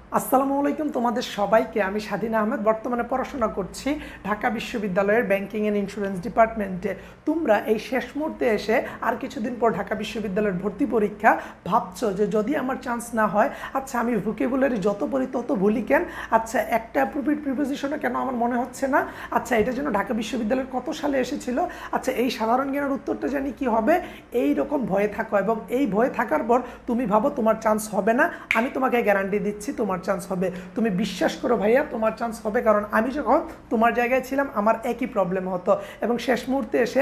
আসসালামু আলাইকুম তোমাদের সবাইকে। আমি স্বাধীন আহমেদ, বর্তমানে পড়াশোনা করছি ঢাকা বিশ্ববিদ্যালয়ের ব্যাংকিং অ্যান্ড ইন্স্যুরেন্স ডিপার্টমেন্টে। তোমরা এই শেষ মুহূর্তে এসে আর কিছুদিন পর ঢাকা বিশ্ববিদ্যালয়ের ভর্তি পরীক্ষা, ভাবছো যে যদি আমার চান্স না হয়, আচ্ছা আমি ভোকাবুলারি যত পড়ি তত ভুলি কেন, আচ্ছা একটা অ্যাপ্রোপ্রিয়েট প্রিপোজিশনও কেন আমার মনে হচ্ছে না, আচ্ছা এটা যেন ঢাকা বিশ্ববিদ্যালয়ের কত সালে এসেছিল, আচ্ছা এই সাধারণ জ্ঞানের উত্তরটা জানি কি হবে, এই রকম ভয়ে থাকো। এবং এই ভয়ে থাকার পর তুমি ভাবো তোমার চান্স হবে না। আমি তোমাকে গ্যারান্টি দিচ্ছি তোমার চান্স হবে। তুমি বিশ্বাস করো ভাইয়া, তোমার চান্স হবে। কারণ আমি যখন তোমার জায়গায় ছিলাম আমার একই প্রবলেম হতো, এবং শেষ মুহূর্তে এসে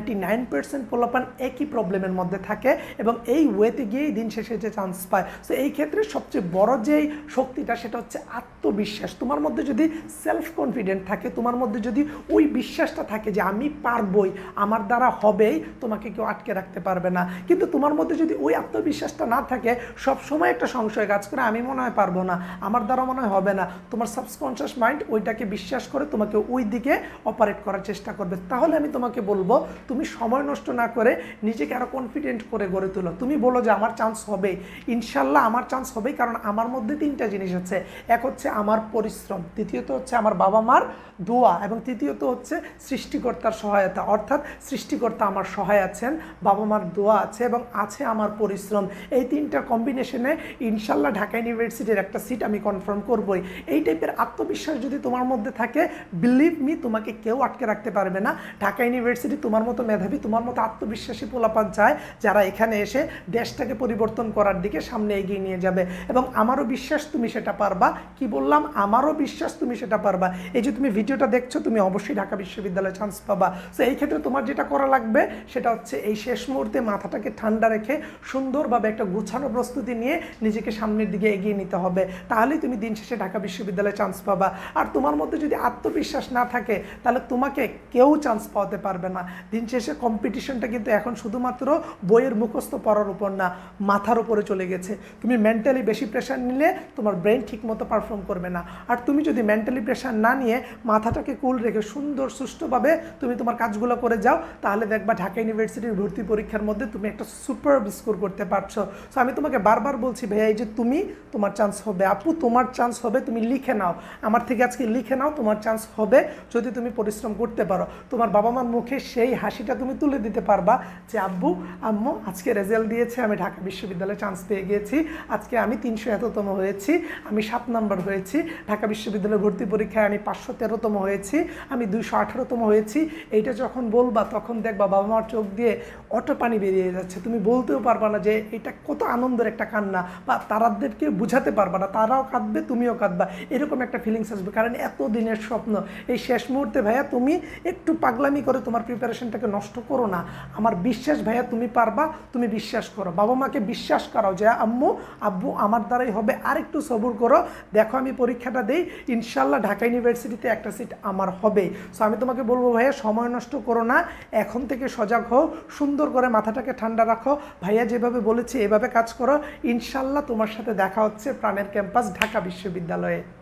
99% পোলাপান একই প্রবলেমের মধ্যে থাকে, এবং এই ওয়েতে গিয়েই দিন শেষে যে চান্স পায়। সো এই ক্ষেত্রে সবচেয়ে বড় যেই শক্তিটা সেটা হচ্ছে আত্মবিশ্বাস। তোমার মধ্যে যদি সেলফ কনফিডেন্ট থাকে, তোমার মধ্যে যদি ওই বিশ্বাসটা থাকে যে আমি পারবই, আমার দ্বারা হবেই, তোমাকে কেউ আটকে রাখতে পারবে না। কিন্তু তোমার মধ্যে যদি ওই আত্মবিশ্বাসটা না থাকে, সবসময় একটা সংশয় কাজ করে, আমি মনে হয় পারবো না, আমার দ্বারা মনে হয় হবে না। তোমার সাবকনশিয়াস মাইন্ড ওইটাকে বিশ্বাস করে তোমাকে ওই দিকে অপারেট করার চেষ্টা করবে। তাহলে আমি তোমাকে বলবো, তুমি সময় নষ্ট না করে নিজেকে আরো কনফিডেন্ট করে গড়ে তোলো। তুমি বলো যে আমার চান্স হবে, ইনশাল্লাহ আমার চান্স হবেই। কারণ আমার মধ্যে তিনটা জিনিস আছে। এক হচ্ছে আমার পরিশ্রম, দ্বিতীয়ত হচ্ছে আমার বাবা মার দোয়া, এবং তৃতীয়ত হচ্ছে সৃষ্টিকর্তার সহায়তা। অর্থাৎ সৃষ্টিকর্তা আমার সহায় আছেন, বাবা মার দোয়া আছে, এবং আছে আমার পরিশ্রম। এই তিনটার কম্বিনেশনে ইনশাল্লাহ ঢাকা ইউনিভার্সিটির একটা সিট আমি কনফার্ম করবই। এই টাইপের আত্মবিশ্বাস যদি তোমার মধ্যে থাকে, বিলিভ মি, তোমাকে কেউ আটকে রাখতে পারবে না। ঢাকা ইউনিভার্সিটি তোমার মতো মেধাবী, তোমার মতো আত্মবিশ্বাসী পোলাপান চায়, যারা এখানে এসে দেশটাকে পরিবর্তন করার দিকে সামনে এগিয়ে নিয়ে যাবে। এবং আমারও বিশ্বাস তুমি সেটা পারবা। কি বললাম? আমারও বিশ্বাস তুমি সেটা পারবা। এই যে তুমি ভিডিওটা দেখছো, তুমি অবশ্যই ঢাকা বিশ্ববিদ্যালয়ে চান্স পাবা। সো এই ক্ষেত্রে তোমার যেটা করা লাগবে সেটা হচ্ছে এই শেষ মুহূর্তে মাথাটাকে ঠান্ডা রেখে সুন্দরভাবে একটা গুছানো প্রস্তুতি নিয়ে নিজেকে সামনের দিকে এগিয়ে নিতে হবে। তাহলেই তুমি দিন শেষে ঢাকা বিশ্ববিদ্যালয়ে চান্স পাবা। আর তোমার মধ্যে যদি আত্মবিশ্বাস না থাকে, তাহলে তোমাকে কেউ চান্স পাওয়াতে পারবে না। দিন শেষে কম্পিটিশনটা কিন্তু এখন শুধুমাত্র বইয়ের মুখস্থ পড়ার উপর না, মাথার উপরে চলে গেছে। তুমি মেন্টালি বেশি প্রেশার নিলে তোমার ব্রেন ঠিক মতো পারফর্ম করবে না। আর তুমি যদি মেন্টালি প্রেশার না নিয়ে মাথাটাকে কুল রেখে সুন্দর সুষ্ঠুভাবে তুমি তোমার কাজগুলো করে যাও, তাহলে দেখবা ঢাকা ইউনিভার্সিটির ভর্তি পরীক্ষার মধ্যে তুমি একটা সুপার স্কোর করতে পারছো। সো আমি তোমাকে বারবার বলছি ভাইয়া, এই যে তুমি, তোমার চান্স হবে। আপু তোমার চান্স হবে, তুমি লিখে নাও, আমার থেকে আজকে লিখে নাও, তোমার চান্স হবে যদি তুমি পরিশ্রম করতে পারো। তোমার বাবা মার মুখে সেই হাসিটা তুমি তুলে দিতে পারবা যে আব্বু আম্মু আজকে রেজাল্ট দিয়েছে, আমি ঢাকা বিশ্ববিদ্যালয়ে চান্স পেয়ে গিয়েছি, আজকে আমি 300 হয়েছি, আমি 7 নম্বর হয়েছি, ঢাকা বিশ্ববিদ্যালয়ে ভর্তি পরীক্ষায় আমি 513তম হয়েছি, আমি 218তম হয়েছি। এইটা যখন বলবা তখন দেখবা বাবা মার চোখ দিয়ে অটো পানি বেরিয়ে যাচ্ছে। তুমি বলতেও পারবা না যে এটা কত আনন্দের একটা কান্না, বা তারাদেরকে বুঝাতে পারবা না, তারাও কাঁদবে তুমিও কাঁদবা, এরকম একটা ফিলিংস আসবে। কারণ এত দিনের স্বপ্ন এই শেষ মুহূর্তে ভাইয়া তুমি একটু পাগলামি করে তোমার প্রিপারেশনটাকে নষ্ট করো না। আমার বিশ্বাস ভাইয়া তুমি পারবা, তুমি বিশ্বাস করো, বাবা মাকে বিশ্বাস করাও যে আম্মু আব্বু আমার দ্বারাই হবে, আর একটু সবুর করো, দেখো আমি পরীক্ষাটা দেই, ইনশাল্লাহ ঢাকা ইউনিভার্সিটিতে একটা সিট আমার হবেই। সো আমি তোমাকে বলবো ভাইয়া, সময় নষ্ট করো না, এখন থেকে সজাগ হও, সুন্দর করে মাথাটাকে ঠান্ডা রাখো, ভাইয়া যেভাবে বলেছি এভাবে কাজ করো, ইনশাল্লাহ তোমার সাথে দেখা হচ্ছে প্রাণের ক্যাম্পাস ঢাকা বিশ্ববিদ্যালয়ে।